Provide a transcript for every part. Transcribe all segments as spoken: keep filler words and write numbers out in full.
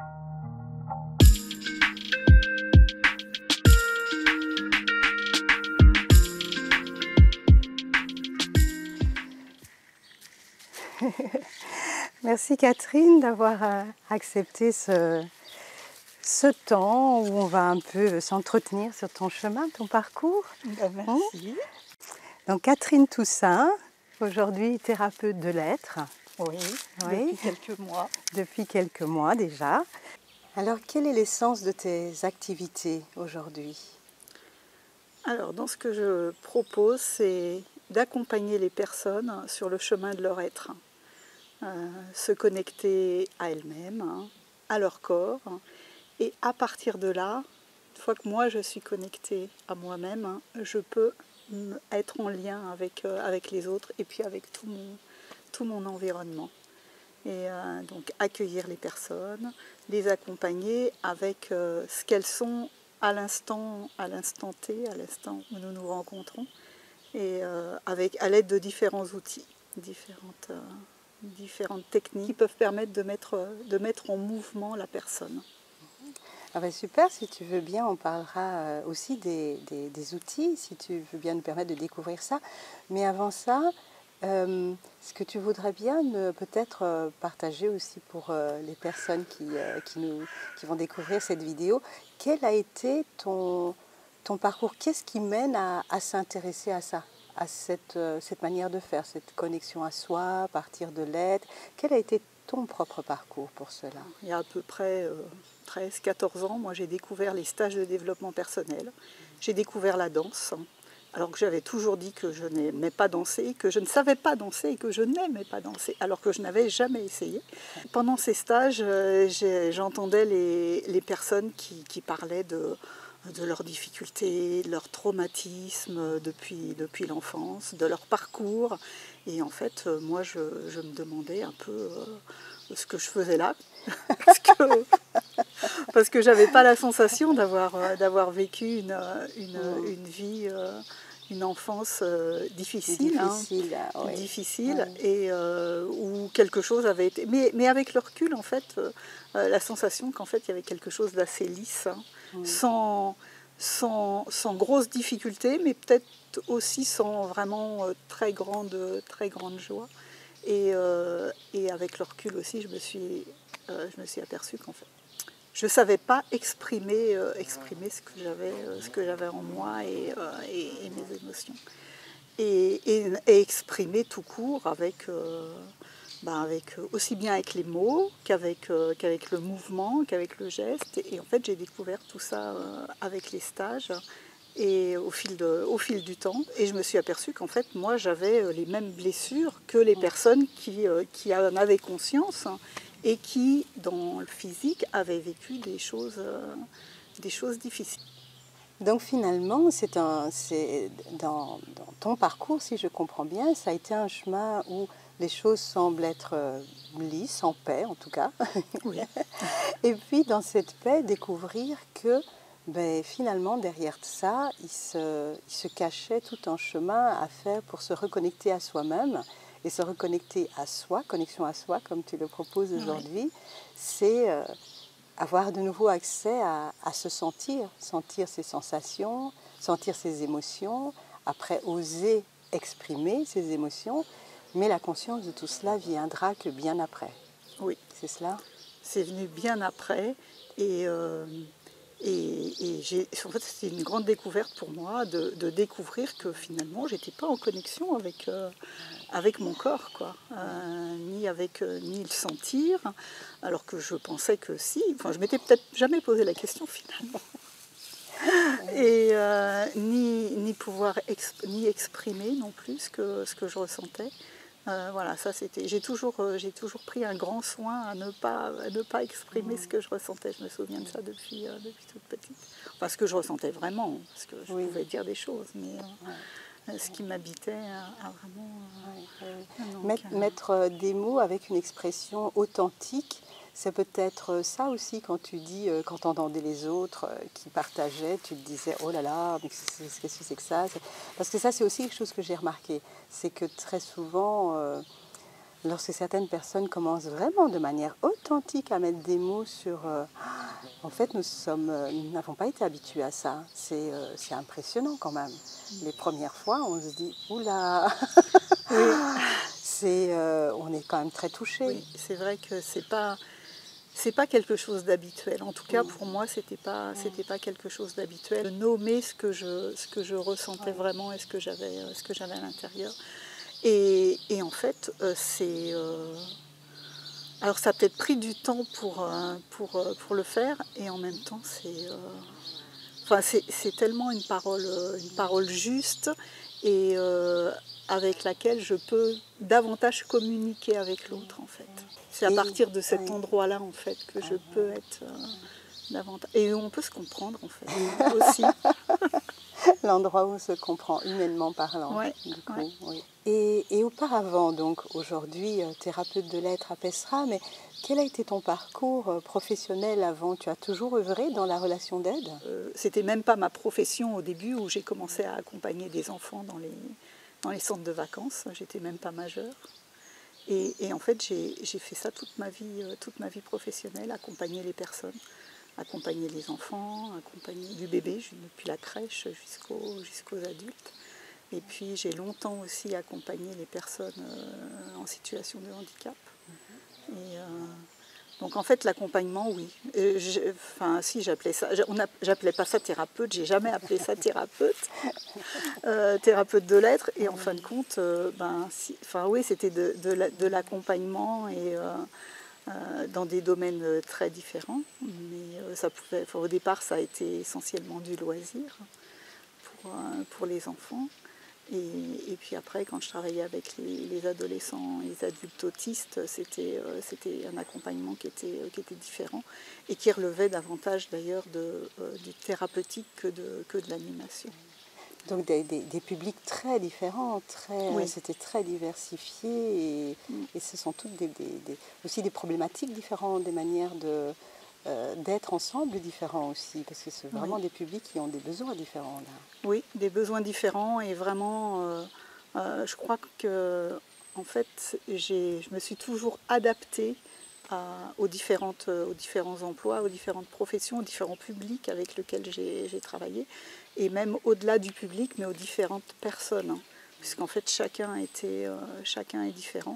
Merci Catherine d'avoir euh, accepté ce, ce temps où on va un peu s'entretenir sur ton chemin, ton parcours. Ben, merci. Donc Catherine Toussaint, aujourd'hui thérapeute de l'être. Oui, Oui, depuis quelques mois. Depuis quelques mois déjà. Alors quelle est l'essence de tes activités aujourd'hui? Alors dans ce que je propose, c'est d'accompagner les personnes sur le chemin de leur être. Euh, se connecter à elles-mêmes, hein, à leur corps, et à partir de là, une fois que moi je suis connectée à moi-même, hein, je peux être en lien avec, euh, avec les autres et puis avec tout mon, tout mon environnement. Et euh, donc accueillir les personnes, les accompagner avec euh, ce qu'elles sont à l'instant, à l'instant T, à l'instant où nous nous rencontrons, et euh, avec, à l'aide de différents outils, différentes... Euh, différentes techniques qui peuvent permettre de mettre, de mettre en mouvement la personne. Ah ben super, si tu veux bien, on parlera aussi des, des, des outils, si tu veux bien nous permettre de découvrir ça. Mais avant ça, euh, est-ce que tu voudrais bien peut-être partager aussi pour euh, les personnes qui, euh, qui, nous, qui vont découvrir cette vidéo, quel a été ton, ton parcours? Qu'est-ce qui mène à, à s'intéresser à ça, à cette, euh, cette manière de faire, cette connexion à soi, partir de l'être? Quel a été ton propre parcours pour cela? Il y a à peu près euh, treize quatorze ans, moi j'ai découvert les stages de développement personnel. J'ai découvert la danse, alors que j'avais toujours dit que je n'aimais pas danser, que je ne savais pas danser et que je n'aimais pas danser, alors que je n'avais jamais essayé. Pendant ces stages, euh, j'entendais les, les personnes qui, qui parlaient de... de leurs difficultés, de leurs traumatismes depuis, depuis l'enfance, de leur parcours. Et en fait, moi, je, je me demandais un peu euh, ce que je faisais là, parce que, parce que je n'avais pas la sensation d'avoir euh, d'avoir vécu une, une, mmh. une vie, euh, une enfance euh, difficile. Difficile, hein, oui. difficile oui. Et euh, où quelque chose avait été... Mais, mais avec le recul, en fait, euh, la sensation qu'en fait, il y avait quelque chose d'assez lisse, hein, mmh. sans, sans, sans grosse difficulté, mais peut-être aussi sans vraiment euh, très, grande, très grande joie. Et, euh, et avec le recul aussi, je me suis, euh, je me suis aperçue qu'en fait, je ne savais pas exprimer, euh, exprimer ce que j'avais euh, ce que j'avais en moi et, euh, et, et mes émotions. Et, et, et exprimer tout court avec, euh, ben avec, aussi bien avec les mots qu'avec euh, qu'avec le mouvement, qu'avec le geste. Et, et en fait, j'ai découvert tout ça euh, avec les stages et au fil, de, au fil du temps. Et je me suis aperçue qu'en fait, moi, j'avais les mêmes blessures que les personnes qui, euh, qui en avaient conscience et qui, dans le physique, avaient vécu des choses, euh, des choses difficiles. Donc finalement, c'est un, c'est dans, dans ton parcours, si je comprends bien, ça a été un chemin où les choses semblent être lisses, en paix en tout cas. Oui. Et puis dans cette paix, découvrir que ben, finalement derrière ça, il se, il se cachait tout un chemin à faire pour se reconnecter à soi-même. Et se reconnecter à soi, connexion à soi, comme tu le proposes aujourd'hui, oui. c'est... Euh, avoir de nouveau accès à, à se sentir, sentir ses sensations, sentir ses émotions, après oser exprimer ses émotions, mais la conscience de tout cela viendra que bien après. Oui. C'est cela? C'est venu bien après et, euh, et, et j'ai, en fait, c'était une grande découverte pour moi de, de découvrir que finalement j'étais pas en connexion avec, euh, avec mon corps, quoi. Euh, ni avec euh, ni le sentir, alors que je pensais que si, enfin je m'étais peut-être jamais posé la question finalement. Et euh, ni, ni pouvoir exp- ni exprimer non plus ce que, ce que je ressentais. Euh, voilà, ça c'était. J'ai toujours, euh, j'ai toujours pris un grand soin à ne pas, à ne pas exprimer ce que je ressentais. Je me souviens de ça depuis, euh, depuis toute petite. Enfin, ce que je ressentais vraiment, parce que je oui. pouvais dire des choses, mais euh, ouais. ce qui m'habitait a, a vraiment. Euh, ouais, ouais. Donc, mettre, euh, mettre des mots avec une expression authentique. C'est peut-être ça aussi quand tu dis, quand tu entendais les autres qui partageaient, tu te disais, oh là là, mais qu'est-ce que c'est que ça? Parce que ça, c'est aussi quelque chose que j'ai remarqué. C'est que très souvent, euh, lorsque certaines personnes commencent vraiment de manière authentique à mettre des mots sur... Euh, en fait, nous sommes, euh, nous n'avons pas été habitués à ça. C'est euh, c'est impressionnant quand même. Les premières fois, on se dit, oula, Oui, c'est, euh, on est quand même très touché. oui, c'est vrai que c'est pas, c'est pas quelque chose d'habituel. En tout cas, Mm. pour moi, c'était pas, Mm. c'était pas quelque chose d'habituel. De nommer ce que je, ce que je ressentais Ouais. vraiment et ce que j'avais, ce que j'avais à l'intérieur. Et, et en fait, euh, c'est... Euh, alors ça a peut-être pris du temps pour, euh, pour, euh, pour le faire, et en même temps, c'est... Euh, enfin, c'est, c'est tellement une parole, une parole juste, et euh, avec laquelle je peux davantage communiquer avec l'autre, en fait. C'est à Et, partir de cet ouais. endroit-là, en fait, que je Ah. peux être euh, davantage... Et on peut se comprendre, en fait, aussi. L'endroit où on se comprend, humainement parlant. Ouais, du coup, ouais. oui. Et, et auparavant, donc aujourd'hui, euh, thérapeute de l'être à Pessera, mais quel a été ton parcours euh, professionnel avant? Tu as toujours œuvré dans la relation d'aide? Euh, c'était même pas ma profession au début, où j'ai commencé à accompagner des enfants dans les, dans les centres de vacances. J'étais même pas majeure. Et, et en fait, j'ai, j'ai fait ça toute ma vie, euh, toute ma vie professionnelle, accompagner les personnes, accompagner les enfants, accompagner du bébé depuis la crèche jusqu'aux, jusqu'aux adultes. Et puis j'ai longtemps aussi accompagné les personnes euh, en situation de handicap. Et, euh, donc en fait l'accompagnement, oui. Euh, je, enfin si j'appelais ça, on a, j'appelais pas ça thérapeute, j'ai jamais appelé ça thérapeute, euh, thérapeute de l'être. Et en fin de compte, euh, ben, si, enfin oui, c'était de, de, la, de l'accompagnement et euh, euh, dans des domaines très différents. Mais euh, ça pouvait, enfin, au départ, ça a été essentiellement du loisir pour, euh, pour les enfants. Et, et puis après, quand je travaillais avec les, les adolescents et les adultes autistes, c'était, euh, c'était un accompagnement qui était, euh, qui était différent et qui relevait davantage d'ailleurs de, euh, du thérapeutique que de, que de l'animation. Donc des, des, des publics très différents, très, Oui. c'était très diversifié et, Mm. et ce sont toutes des, des, des, aussi des problématiques différentes, des manières de, euh, d'être ensemble différents aussi, parce que c'est vraiment Oui. des publics qui ont des besoins différents là. Oui, des besoins différents et vraiment, euh, euh, je crois que en fait, j'ai, je me suis toujours adaptée à, aux, différentes, aux différents emplois, aux différentes professions, aux différents publics avec lesquels j'ai, j'ai travaillé, et même au-delà du public, mais aux différentes personnes, hein, puisqu'en fait chacun, était, euh, chacun est différent.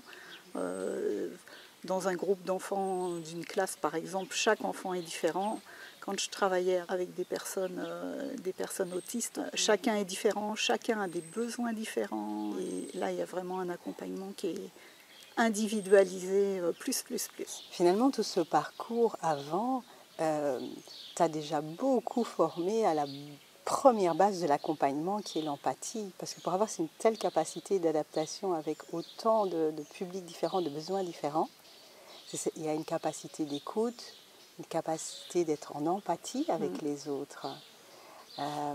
Euh, dans un groupe d'enfants d'une classe, par exemple, chaque enfant est différent. Quand je travaillais avec des personnes, euh, des personnes autistes, chacun est différent, chacun a des besoins différents. Et là, il y a vraiment un accompagnement qui est individualisé, euh, plus, plus, plus. Finalement, tout ce parcours avant euh, t'a déjà beaucoup formé à la première base de l'accompagnement qui est l'empathie. Parce que pour avoir une telle capacité d'adaptation avec autant de, de publics différents, de besoins différents, il y a une capacité d'écoute, une capacité d'être en empathie avec mmh. les autres. Euh,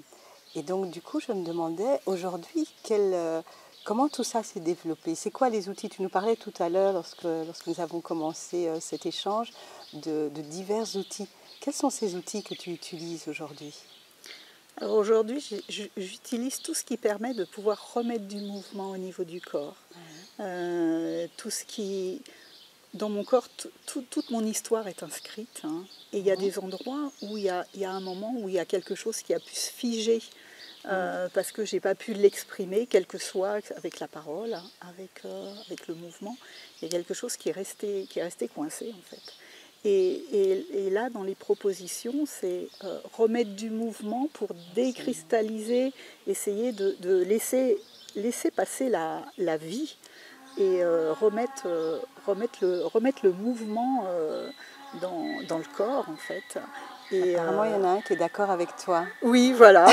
et donc, du coup, je me demandais aujourd'hui, quel, euh, comment tout ça s'est développé? C'est quoi les outils? Tu nous parlais tout à l'heure, lorsque, lorsque nous avons commencé euh, cet échange, de, de divers outils. Quels sont ces outils que tu utilises aujourd'hui? Alors aujourd'hui, j'utilise tout ce qui permet de pouvoir remettre du mouvement au niveau du corps. Mmh. Euh, tout ce qui... Dans mon corps, tout, tout, toute mon histoire est inscrite. Hein, et il y a des endroits où il y a, il y a un moment où il y a quelque chose qui a pu se figer euh, parce que je n'ai pas pu l'exprimer, quel que soit avec la parole, avec, euh, avec le mouvement. Il y a quelque chose qui est resté, qui est resté coincé en fait. Et, et, et là, dans les propositions, c'est euh, remettre du mouvement pour décristalliser, essayer de, de laisser, laisser passer la, la vie et euh, remettre, euh, remettre, le, remettre le mouvement euh, dans, dans le corps, en fait. Et Apparemment, euh... il y en a un qui est d'accord avec toi. Oui, voilà.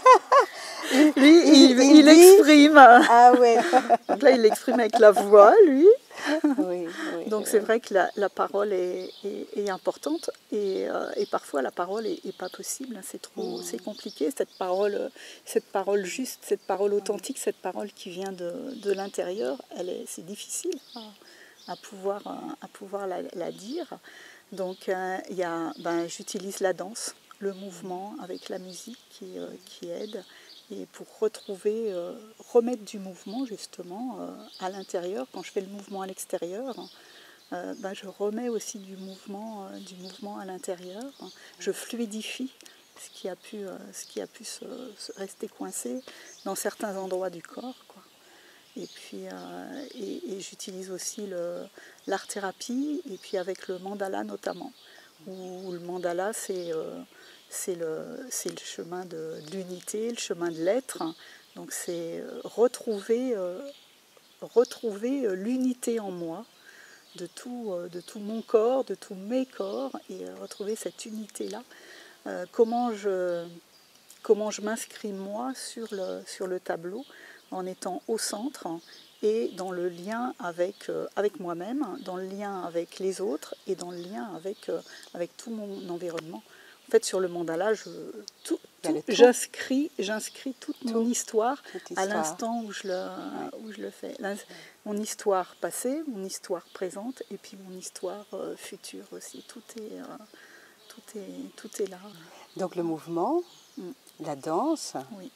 lui, il, il, il, il dit... exprime. Ah ouais. Donc là, il l'exprime avec la voix, lui. Oui, oui, Donc oui. c'est vrai que la, la parole est, est, est importante et, euh, et parfois la parole est, est pas possible, c'est trop, mmh. c'est compliqué cette parole, cette parole juste, cette parole authentique, cette parole qui vient de, de l'intérieur, elle est, c'est difficile à, à pouvoir, à pouvoir la, la dire. Donc euh, y a, ben, j'utilise la danse, le mouvement avec la musique qui, euh, qui aide. et pour retrouver, euh, remettre du mouvement justement euh, à l'intérieur. Quand je fais le mouvement à l'extérieur, euh, ben, je remets aussi du mouvement, euh, du mouvement à l'intérieur. Je fluidifie ce qui a pu, euh, ce qui a pu se, se rester coincé dans certains endroits du corps, quoi. Et puis euh, et, et j'utilise aussi l'art-thérapie, et puis avec le mandala notamment, où le mandala c'est euh, c'est le, c'est le chemin de, de l'unité, le chemin de l'être. Donc c'est retrouver, euh, retrouver l'unité en moi, de tout, euh, de tout mon corps, de tous mes corps, et euh, retrouver cette unité-là. Euh, comment je, comment je m'inscris moi sur le, sur le tableau, en étant au centre et dans le lien avec, euh, avec moi-même, dans le lien avec les autres et dans le lien avec, euh, avec tout mon environnement. En fait, sur le mandala, j'inscris j'inscris toute tout, mon histoire, histoire à l'instant où, je le, ouais. où je le fais. Là, mon histoire passée, mon histoire présente et puis mon histoire euh, future aussi. Tout est, euh, tout, est, tout est là. Donc le mouvement, mm. la danse, oui.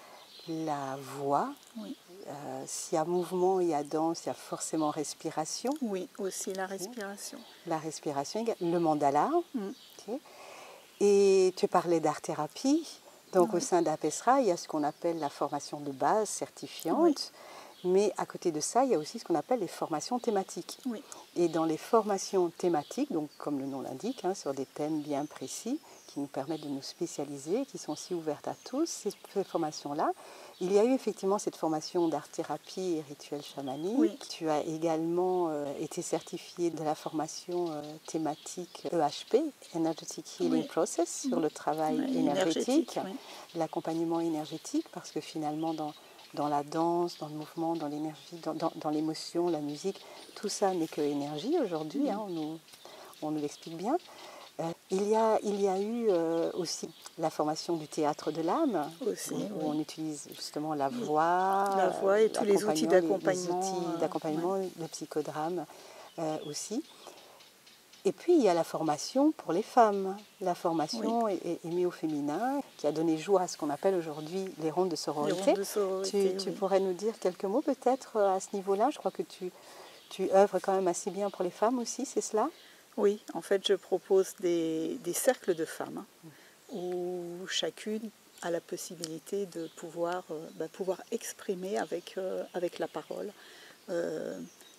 la voix. Oui. Euh, s'il y a mouvement, il y a danse, il y a forcément respiration. Oui, aussi la respiration. La respiration, le mandala. Mm. Okay. Et tu parlais d'art-thérapie. Donc oui. au sein d'Apesra, il y a ce qu'on appelle la formation de base certifiante. Oui. Mais à côté de ça, il y a aussi ce qu'on appelle les formations thématiques. Oui. Et dans les formations thématiques, donc comme le nom l'indique, hein, sur des thèmes bien précis, qui nous permettent de nous spécialiser, qui sont aussi ouvertes à tous, ces formations-là, il y a eu effectivement cette formation d'art-thérapie et rituel chamanique. Oui. Tu as également euh, été certifiée de la formation euh, thématique E H P, Energetic Healing oui. Process, sur le travail oui, énergétique, énergétique oui. l'accompagnement énergétique, parce que finalement, dans, dans la danse, dans le mouvement, dans l'énergie, dans, dans, dans l'émotion, la musique, tout ça n'est que énergie aujourd'hui, oui. hein, on nous, on nous l'explique bien. Euh, il, y a, il y a eu euh, aussi la formation du théâtre de l'âme, aussi, où, oui. où on utilise justement la voix, la voix et tous les outils d'accompagnement, les, les outils d'accompagnement, euh, ouais. le psychodrame euh, aussi. Et puis il y a la formation pour les femmes, la formation oui. aimée au féminin, qui a donné joie à ce qu'on appelle aujourd'hui les rondes de sororité. Les rondes de sororité tu, tu oui. pourrais nous dire quelques mots peut-être à ce niveau-là? Je crois que tu, tu œuvres quand même assez bien pour les femmes aussi, c'est cela? Oui, en fait, je propose des, des cercles de femmes hein, où chacune a la possibilité de pouvoir, euh, bah, pouvoir exprimer avec, euh, avec la parole euh,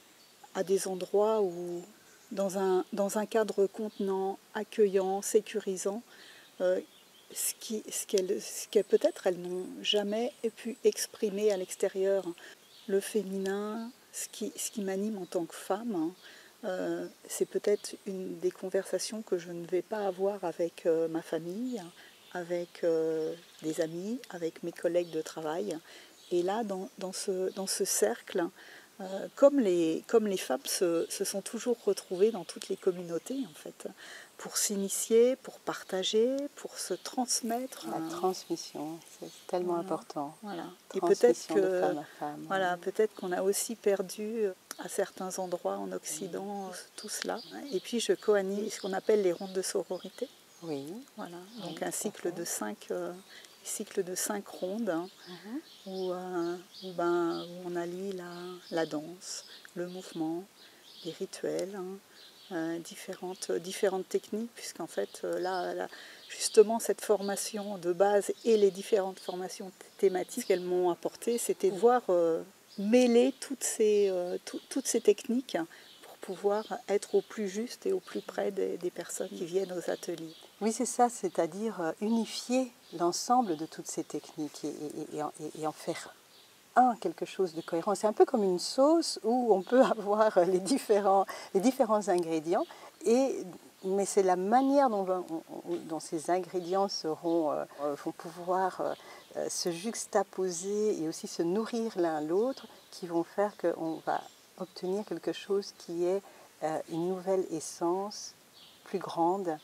à des endroits où, dans un, dans un cadre contenant, accueillant, sécurisant, euh, ce qui, ce qu'elles, ce qu'elles peut-être elles n'ont jamais pu exprimer à l'extérieur. Le féminin, ce qui, ce qui m'anime en tant que femme, hein, Euh, c'est peut-être une des conversations que je ne vais pas avoir avec euh, ma famille, avec euh, des amis, avec mes collègues de travail. Et là, dans, dans, ce, dans ce cercle, euh, comme, les, comme les femmes se, se sont toujours retrouvées dans toutes les communautés, en fait, pour s'initier, pour partager, pour se transmettre. La euh, transmission, c'est tellement voilà, important. Voilà. Et peut-être que, de femme à femme. Voilà, peut-être qu'on a aussi perdu à certains endroits en Occident, oui. tout cela. Et puis je co-anime ce qu'on appelle les rondes de sororité. Oui. Voilà, donc oui, un cycle de, cinq, euh, cycle de cinq rondes hein, mm-hmm. où, euh, où, ben, où on allie la, la danse, le mouvement, les rituels, hein, euh, différentes, différentes techniques, puisqu'en fait, euh, là, là, justement, cette formation de base et les différentes formations thématiques qu'elles m'ont apportées, c'était de voir... Euh, mêler toutes ces, euh, tout, toutes ces techniques pour pouvoir être au plus juste et au plus près des, des personnes qui viennent aux ateliers. Oui, c'est ça, c'est-à-dire unifier l'ensemble de toutes ces techniques et, et, et, en, et en faire un, quelque chose de cohérent. C'est un peu comme une sauce où on peut avoir les différents, les différents ingrédients, et, mais c'est la manière dont, dont ces ingrédients seront, euh, vont pouvoir... Euh, se juxtaposer et aussi se nourrir l'un l'autre qui vont faire qu'on va obtenir quelque chose qui est euh, une nouvelle essence plus grande,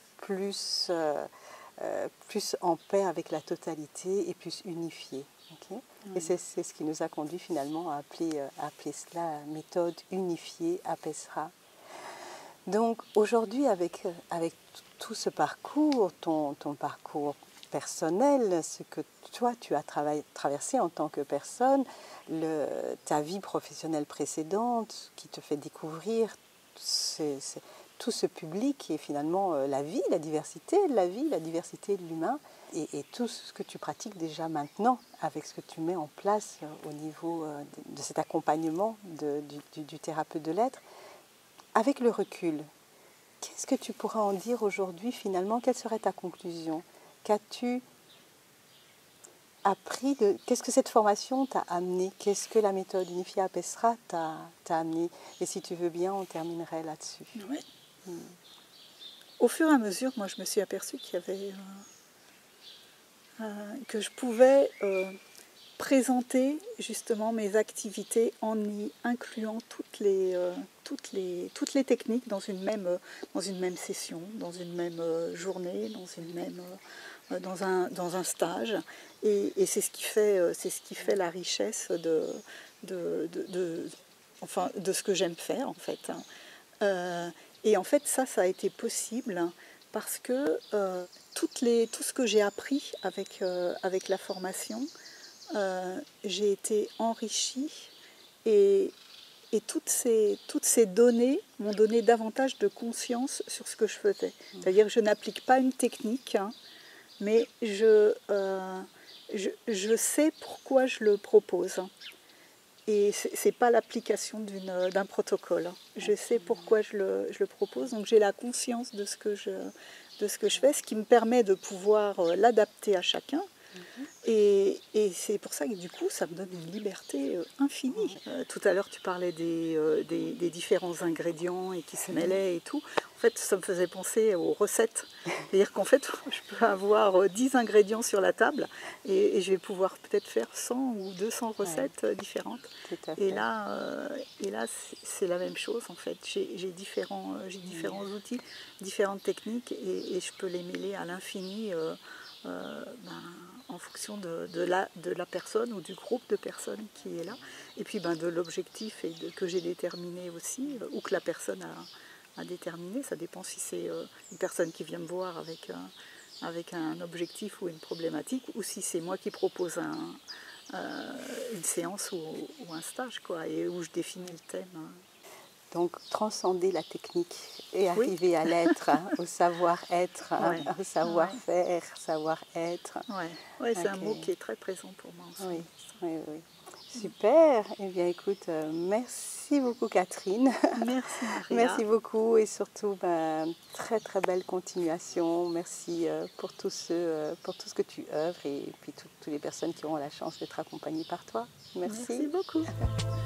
plus, euh, euh, plus en paix avec la totalité et plus unifiée. Okay? Mmh. Et c'est, c'est ce qui nous a conduit finalement à appeler, à appeler cela méthode unifiée Apesra. Donc aujourd'hui avec, avec tout ce parcours, ton, ton parcours personnel, ce que toi tu as travaillé, traversé en tant que personne, le, ta vie professionnelle précédente qui te fait découvrir c'est, c'est, tout ce public qui est finalement euh, la vie, la diversité de la vie, la diversité de l'humain et, et tout ce que tu pratiques déjà maintenant avec ce que tu mets en place euh, au niveau euh, de, de cet accompagnement de, du, du, du thérapeute de l'être. Avec le recul, qu'est-ce que tu pourras en dire aujourd'hui finalement? Quelle serait ta conclusion? Qu'as-tu appris de... Qu'est-ce que cette formation t'a amené? Qu'est-ce que la méthode unifiée Apesra t'a, t'a amené? Et si tu veux bien, on terminerait là-dessus. Oui. Hmm. Au fur et à mesure, moi je me suis aperçue qu'il y avait... Euh, euh, que je pouvais euh, présenter justement mes activités en y incluant toutes les, euh, toutes les, toutes les techniques dans une même, euh, dans une même session, dans une même euh, journée, dans une même... Euh, Dans un, dans un stage et, et c'est ce qui fait c'est ce qui fait la richesse de, de, de, de, enfin, de ce que j'aime faire en fait. Euh, et en fait ça ça a été possible parce que euh, toutes les, tout ce que j'ai appris avec, euh, avec la formation, euh, j'ai été enrichie et, et toutes ces, toutes ces données m'ont donné davantage de conscience sur ce que je faisais. C'est-à-dire que je n'applique pas une technique, hein, mais je, euh, je, je sais pourquoi je le propose. Et ce n'est pas l'application d'une, d'un protocole. Je sais pourquoi je le, je le propose, donc j'ai la conscience de ce, que je, de ce que je fais, ce qui me permet de pouvoir l'adapter à chacun. Et, et c'est pour ça que du coup, ça me donne une liberté infinie. Euh, tout à l'heure, tu parlais des, euh, des, des différents ingrédients et qui se mêlaient et tout. En fait, ça me faisait penser aux recettes. C'est-à-dire qu'en fait, je peux avoir dix ingrédients sur la table et, et je vais pouvoir peut-être faire cent ou deux cents recettes ouais. différentes. Et là, euh, et là c'est, c'est la même chose en fait. J'ai, j'ai, différents, j'ai différents outils, différentes techniques et, et je peux les mêler à l'infini. Euh, Euh, ben, en fonction de, de, la, de la personne ou du groupe de personnes qui est là, et puis ben, de l'objectif et de, que j'ai déterminé aussi, euh, ou que la personne a, a déterminé. Ça dépend si c'est euh, une personne qui vient me voir avec, euh, avec un objectif ou une problématique, ou si c'est moi qui propose un, euh, une séance ou, ou un stage, quoi, et où je définis le thème. Donc, transcender la technique et arriver oui. à l'être, hein, au savoir-être, ouais. hein, au savoir-faire, ouais. savoir-être. Ouais. Ouais, c'est okay. un mot qui est très présent pour moi aussi. Oui, oui, oui. Super. Eh bien, écoute, euh, merci beaucoup, Catherine. Merci, Maria. Merci beaucoup et surtout, ben, très, très belle continuation. Merci euh, pour, tout ce, euh, pour tout ce que tu œuvres et puis toutes les personnes qui auront la chance d'être accompagnées par toi. Merci. Merci beaucoup.